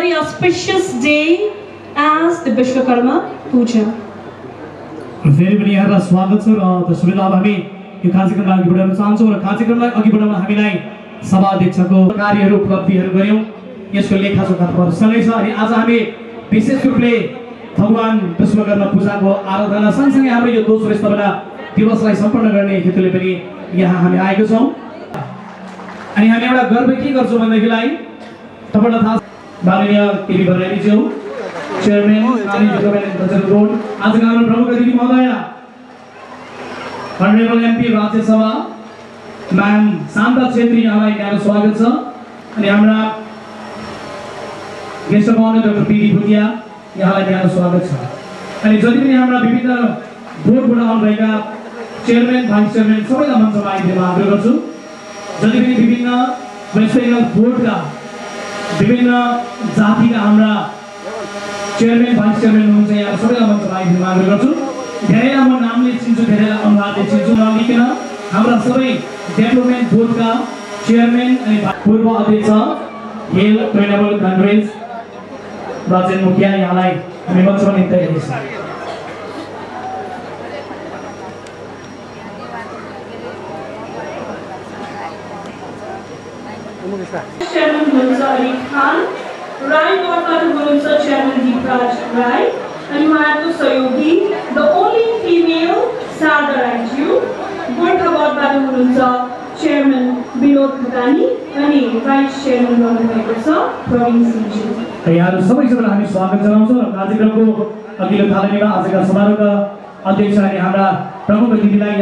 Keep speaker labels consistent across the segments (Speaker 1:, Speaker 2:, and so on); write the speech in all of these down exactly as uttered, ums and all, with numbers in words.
Speaker 1: very auspicious day as the Biswakarma Puja.
Speaker 2: फेरि पनि यहाँलाई स्वागत छ र त्यसैले अब हामी यो कार्यक्रमलाई अघि बढाउन चाहन्छौँ र कार्यक्रमलाई अघि बढाउन हामीलाई सभा अध्यक्षको कार्यहरू उपलब्धिहरू गर्यौं यसको लेखाजोखा सँगै छ अनि आज हामी विशेष रूपले भगवान विश्वकर्मा पूजाको आराधना सँगसँगै हाम्रो यो दोस्रो स्थापना दिवसलाई सम्पन्न गर्ने हेतुले पनि यहाँ हामी आएको छौँ अनि हामी एउटा गर्व के गर्छौँ भन्दैखेलाई तपाईलाई थाहा माननीय केबी भराइज्यू चेयरमैन नानी डेभलपमेन्ट कल्चर बोर्ड आजका हाम्रो प्रमुख अतिथि महोदय honourable MP Rajya Sabha ma'am Shanta Chhetri यहाँलाई यहाँको स्वागत छ अनि हाम्रा guest of honour doctor P D Bhutia यहाँको स्वागत छ अनि जति पनि हाम्रा विभिन्न बोर्डबाट आउनुभएका चेयरमैन भाइस चेयरमैन सबैलाई मञ्चमा आइदिन आग्रह गर्छु जति पनि विभिन्न वेस्ट बेङ्गल बोर्डका विभिन्न जातिका हाम्रा चेयरमैन भाइस चेयरमैन हुनुहुन्छ यहाँ सबैलाई मञ्चमा आइदिन आग्रह गर्छु धेरैलाई म नामले चिन्छु धेरैलाई अनुहारले चिन्छु नलिकन हाम्रा सबै डेभलपमेन्ट बोर्डका चेयरमैन अनि पूर्व अध्यक्ष हेल तृणमूल कांग्रेस राजेन मुखिया यहाँलाई हामी मञ्चमा निम्ति हेर्छौँ
Speaker 1: Chairman हुनुहुन्छ अली खान, राई बोर्डबाट हुनुहुन्छ Chairman दीपराज राई, अनि उहाँको सहयोगी the only female Sharada राईज्यू, Gorkha बोर्डबाट हुनुहुन्छ Chairman विनोद भुटानी अनि भाइस चेयरमैन रहनुभएको छ प्रवीण सिंहज्यू।
Speaker 2: यहाँहरू सबैजनालाई हामी स्वागत जनाउँछौँ र कार्यक्रमको अघिल्लो थालनीमा आजका समारोहका अध्यक्ष अनि हाम्रा प्रमुख अतिथिलाई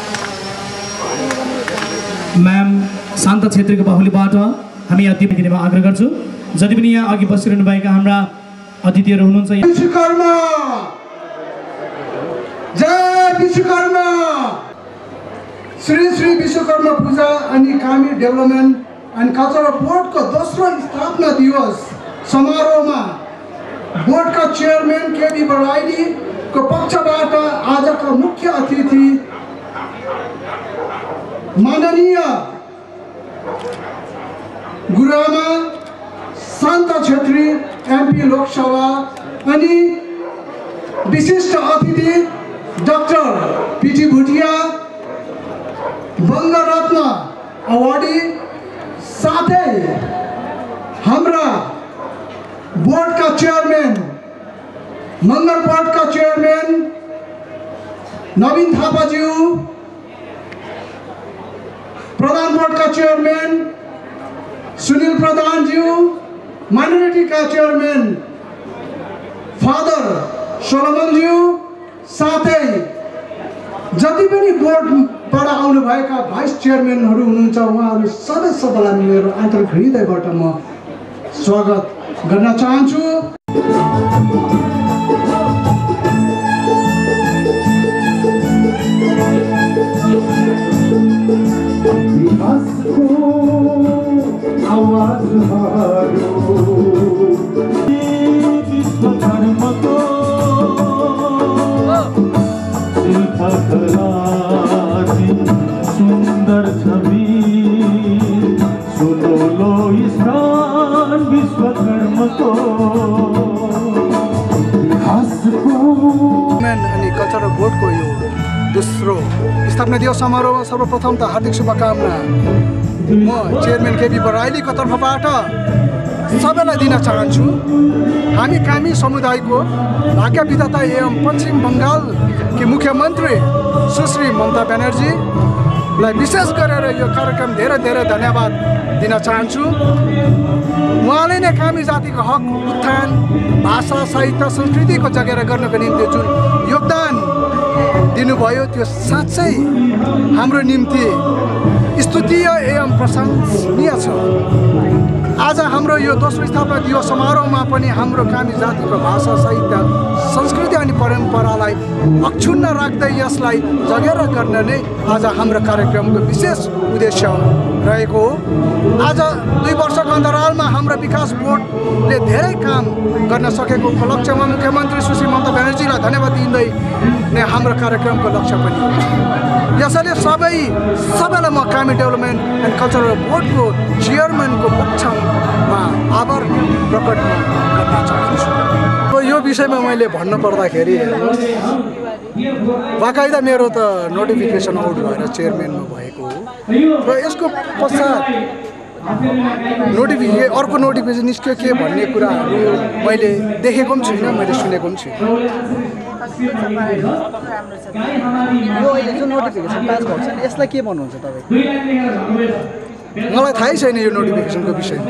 Speaker 2: म्याम शान्ता छेत्रीको बाहुलीबाट हामी अतिथि दिनमा आग्रह गर्छु जति पनि यहाँ अघि बसिरहनु भएका हाम्रा अतिथिहरू हुनुहुन्छ
Speaker 3: विश्वकर्मा जय विश्वकर्मा श्री श्री विश्वकर्मा पूजा अनि कामी डेभलपमेन्ट एन्ड कल्चरल बोर्डको दोस्रो स्थापना दिवस समारोहमा बोर्डका चेयरमैन केबी बराइलीको पक्षबाट आजका मुख्य अतिथि माननीय गुरुआमा शान्ता छेत्री एमपी लोकसभा अनि विशिष्ट अतिथि डाक्टर पीडी भुटिया बङ्गरत्न अवार्डी साथै हाम्रा बोर्डका चेयरमैन मङ्गल बोर्डका चेयरमैन नवीन थापाज्यू प्रधान बोर्डका चेयरमैन सुनील प्रधानज्यू माइनोरिटी का चेयरमैन फादर सोलोमनज्यू साथै जति पनि बोर्डबाट आउनुभएका भाइस चेयरमैनहरू हुनुहुन्छ उहाँहरू सबै सबैलाई मेरो आन्तरिक हृदयबाट म स्वागत गर्न चाहन्छु।
Speaker 4: सुंदर छवि सुनो लो स्थान विश्वकर्मा को
Speaker 3: अनि कल्चरल बोर्डको यो दोस्रो स्थापना दिवस समारोहमा सर्वप्रथम त हार्दिक शुभकामना म चेयरमैन केबी बराइलीको तर्फबाट सबैलाई दिन चाहन्छु। हामी कामी समुदायको भाग्य विधाता एवं पश्चिम बङ्गालकी मुख्यमन्त्री सुश्री ममता ब्यानर्जीलाई विशेष गरेर यो कार्यक्रम धेरै धेरै धन्यवाद दिन चाहन्छु। उहाँले नै कामी जातिको हक उत्थान भाषा साहित्य संस्कृतिको जगेरा गर्नको निम्ति जुन योगदान दिनुभयो त्यो साँच्चै हाम्रो निम्ति स्तुतीय एवं प्रशंसनीय छ। आज हाम्रो यो दोस्रो स्थापना दिवस समारोहमा पनि हाम्रो कामी जातिको भाषा साहित्य संस्कृति अनि परम्परालाई अक्षुण्ण राख्दै यसलाई जगेरा गर्न नै आज हाम्रो कार्यक्रमको विशेष उद्देश्य रहेको हो। आज दुई वर्षको अन्तरालमा हाम्रो विकास बोर्डले धेरै काम गर्न सकेको उपलक्ष्यमा मुख्यमन्त्री सुश्री ममता ब्यानर्जीलाई धन्यवाद दिँदै नै हाम्रो कार्यक्रमको लक्ष्य पनि हो। यसैले सबै सबैलाई म कामी डेभलपमेन्ट एन्ड कल्चरल बोर्डको चेयरम्यानको पक्षमा आभार प्रकट गर्न चाहन्छु। यो विषयमा मैले भन्नु पर्दाखेरि बाकाइदा मेरो त नोटिफिकेसन आउट भएर चेयरम्यानमा भएको हो र यसको पश्चात नोटिफिके अर्को नोटिफिकेसन निस्क्यो के भन्ने कुराहरू मैले देखेको पनि छुइनँ, मैले सुनेको पनि छुइनँ। यो अहिले जुन नोटिफिकेसन पास भएको छ यसलाई के भन्नुहुन्छ तपाईँ? मलाई थाहै छैन यो नोटिफिकेसनको विषयमा।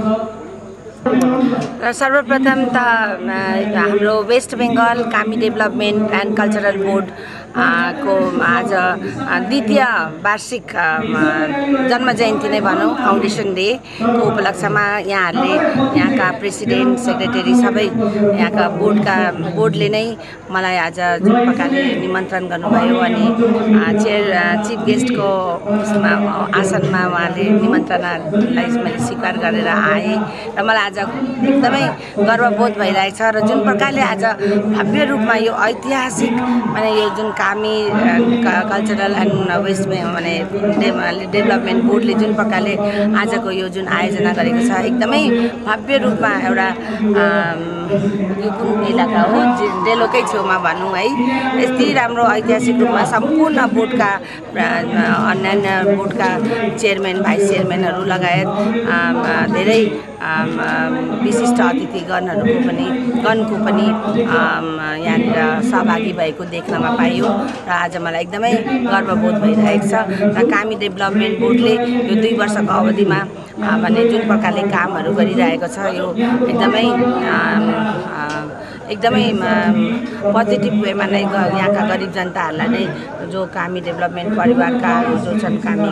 Speaker 5: सर्वप्रथम त हाम्रो West Bengal Kami development and cultural board को आज द्वितीय वार्षिक जन्म जयन्ती नै भनौँ, फाउन्डेसन डे को उपलक्ष्यमा यहाँहरूले यहाँका प्रेसिडेन्ट सेक्रेटरी सबै यहाँका बोर्डका बोर्डले नै मलाई आज जुन प्रकारले निमन्त्रण गर्नुभयो अनि चेयर चिफ गेस्टको आसनमा उहाँले निमन्त्रणालाई मैले स्वीकार गरेर आएँ र मलाई आज एकदमै गर्वबोध भइरहेछ र जुन प्रकारले आज भव्य रूपमा यो ऐतिहासिक माने यो जुन कामी कल्चरल एन्ड वेस्ट माने डेभलपमेन्ट बोर्डले जुन प्रकारले आजको यो जुन आयोजना गरेको छ एकदमै भव्य रूपमा एउटा यो कुन इलाका हो डेलोकै छेउमा भनौँ है, यति राम्रो ऐतिहासिक रूपमा सम्पूर्ण बोर्डका अन्यान्य बोर्डका चेयरम्यान भाइस चेयरम्यानहरू लगायत धेरै विशिष्ट अतिथिगणहरूको पनि गणको पनि यहाँनिर सहभागी भएको देख्नमा पाइयो र आज मलाई एकदमै गर्वबोध भइरहेको छ र कामी डेभलपमेन्ट बोर्डले यो दुई वर्षको अवधिमा भने जुन प्रकारले कामहरू गरिरहेको छ यो एकदमै एकदमै पोजिटिभ वेमा नै यहाँका गरिब जनताहरूलाई नै जो कामी डेभलपमेन्ट परिवारका जो छन् कामी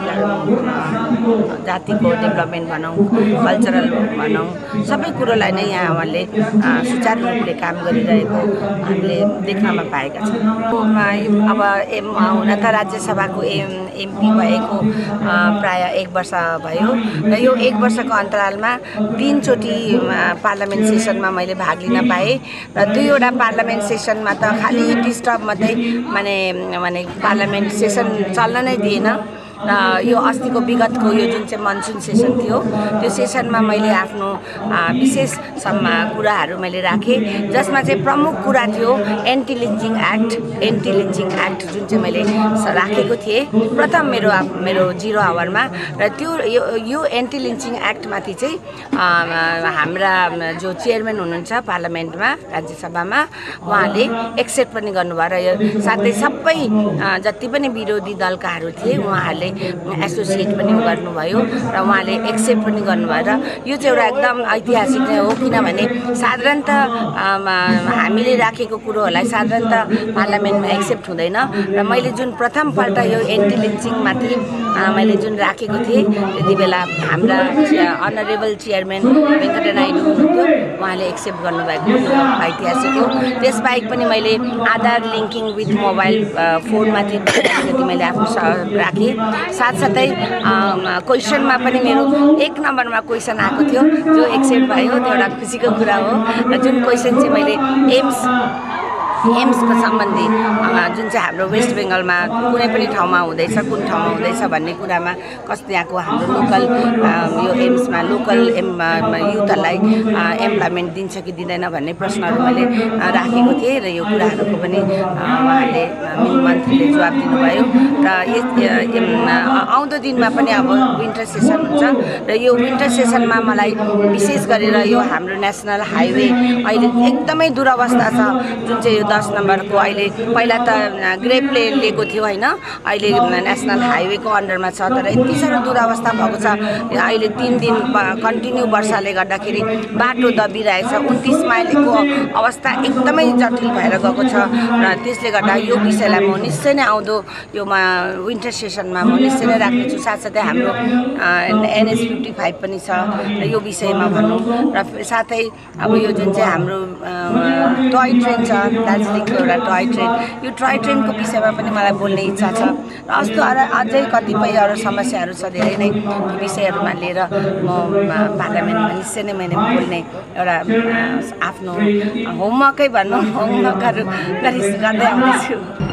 Speaker 5: जातिको डेभलपमेन्ट भनौँ कल्चरल भनौँ सबै कुरोलाई नै यहाँ उहाँले सुचारू रूपले काम गरिरहेको हामीले देख्नमा पाएका छौँ। अब एम हुन त राज्यसभाको एम एमपी भएको प्राय एक वर्ष भयो र यो एक वर्षको अन्तरालमा तीनचोटि पार्लियामेन्ट सेसनमा मैले भाग लिन पाएँ र दुईवटा पार्लियामेन्ट सेसनमा त खालि डिस्टर्ब मात्रै माने माने पार्लियामेन्ट सेसन चल्न नै दिएन र यो अस्तिको विगतको यो जुन चाहिँ मनसुन सेसन थियो त्यो सेसनमा मैले आफ्नो विशेष सम्मा कुराहरू मैले राखेँ जसमा चाहिँ प्रमुख कुरा थियो anti lynching act anti lynching act जुन चाहिँ मैले राखेको थिएँ प्रथम मेरो मेरो जिरो आवरमा र त्यो यो यो एन्टी लिन्चिङ एक्टमाथि चाहिँ हाम्रा जो चेयरम्यान हुनुहुन्छ पार्लियामेन्टमा राज्यसभामा उहाँले एक्सेप्ट पनि गर्नुभयो र यो साथै सबै जति पनि विरोधी दलकाहरू थिए उहाँहरूले एसोसिएट पनि गर्नुभयो र उहाँले एक्सेप्ट पनि गर्नुभयो र यो चाहिँ एउटा एकदम ऐतिहासिक नै हो किनभने साधारणत हामीले राखेको कुरोहरूलाई साधारणत पार्लियामेन्टमा एक्सेप्ट हुँदैन र मैले जुन प्रथमपल्ट यो एन्टी लिन्चिङमाथि मैले जुन राखेको थिएँ त्यति बेला हाम्रा अनरेबल चेयरम्यान वेङ्कटा नाइडू हुनुहुन्थ्यो उहाँले एक्सेप्ट गर्नुभएको ऐतिहासिक हो। त्यसबाहेक पनि मैले आधार लिङ्किङ विथ मोबाइल फोनमाथि मैले आफ्नो राखेँ साथसाथै क्वेसनमा पनि मेरो एक नम्बरमा क्वेसन आएको थियो जो एक्सेप्ट भयो त्यो एउटा खुसीको कुरा हो र जुन क्वेसन चाहिँ मैले एम्स एम्सको सम्बन्धी जुन चाहिँ हाम्रो वेस्ट बेङ्गलमा कुनै पनि ठाउँमा हुँदैछ कुन ठाउँमा हुँदैछ भन्ने कुरामा कस्तो यहाँको हाम्रो लोकल यो एम्समा लोकल एम युथहरूलाई एम्प्लोइमेन्ट दिन्छ कि दिँदैन भन्ने प्रश्नहरू मैले राखेको थिएँ र यो कुराहरूको पनि उहाँले मन्त्रीले जवाब दिनुभयो र आउँदो दिनमा पनि अब विन्टर सेसन हुन्छ र यो विन्टर सेसनमा मलाई विशेष गरेर यो हाम्रो नेसनल हाइवे अहिले एकदमै दुरवस्था छ जुन चाहिँ दस नम्बरको अहिले पहिला त ग्रेपले लिएको थियो होइन अहिले नेसनल हाइवेको अन्डरमा छ तर यति साह्रो दुरवस्था भएको छ अहिले तिन दिन कन्टिन्यू वर्षाले गर्दाखेरि बाटो दबिरहेछ उन्तिस माइलको अवस्था एकदमै जटिल भएर गएको छ र त्यसले गर्दा यो विषयलाई म निश्चय नै आउँदो यो विन्टर सेसनमा म निश्चय नै राख्नेछु। साथसाथै हाम्रो एनएस फिफ्टी फाइभ पनि छ र यो विषयमा भनौँ र साथै अब यो जुन चाहिँ हाम्रो टोय ट्रेन छ दार्जिलिङको एउटा टय ट्रेन, यो टय ट्रेनको विषयमा पनि मलाई बोल्ने इच्छा छ र अस्तो अझै कतिपय अरू समस्याहरू छ धेरै नै ती विषयहरूमा लिएर म पार्लियामेन्टमा निश्चय नै मैले बोल्ने एउटा आफ्नो होमवर्कै भनौँ होमवर्कहरू गरी गर्दै आउँदैछु।